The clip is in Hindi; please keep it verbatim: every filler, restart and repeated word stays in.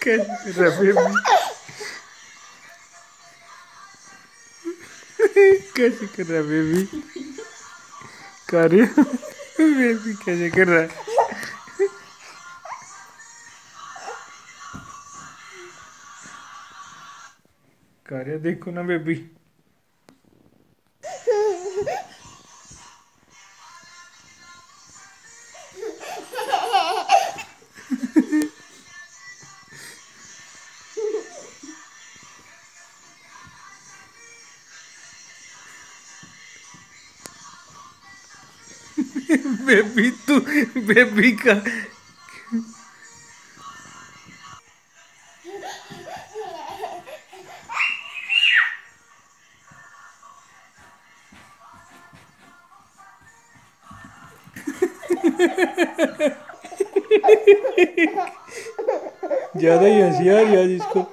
कैसे कर रहा बेबी? कैसे कर रहा बेबी? कार्य बेबी कैसे कर रहा है? कार्य देखो ना बेबी। बेबी तू बेबी का ज्यादा ही हंसी आ रही है आज इसको।